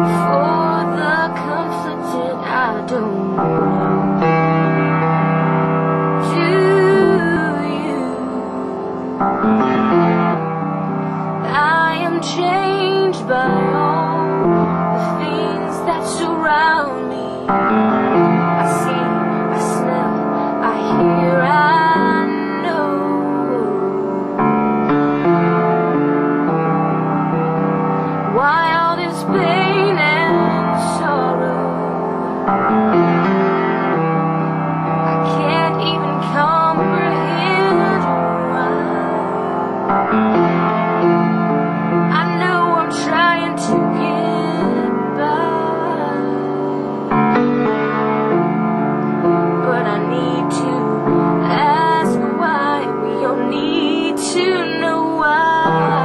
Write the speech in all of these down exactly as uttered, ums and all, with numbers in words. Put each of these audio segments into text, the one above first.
For the conflicted, I don't know. Do you? I am changed by all the things that surround me. I see, I smell, I hear, I know. Why all this pain and sorrow? I can't even comprehend why. I know I'm trying to get by, but I need to ask why. We all need to know why.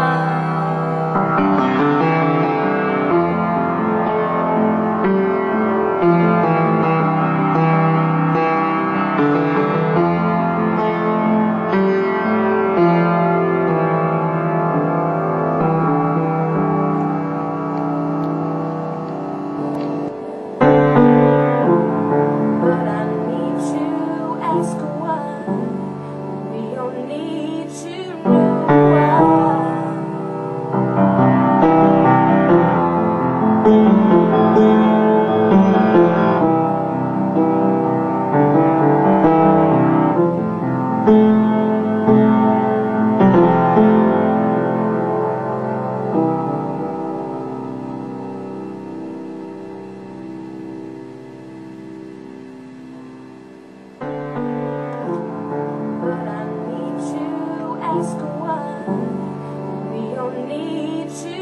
But I need to ask why. We all need to know why. But I need to ask why. We all need to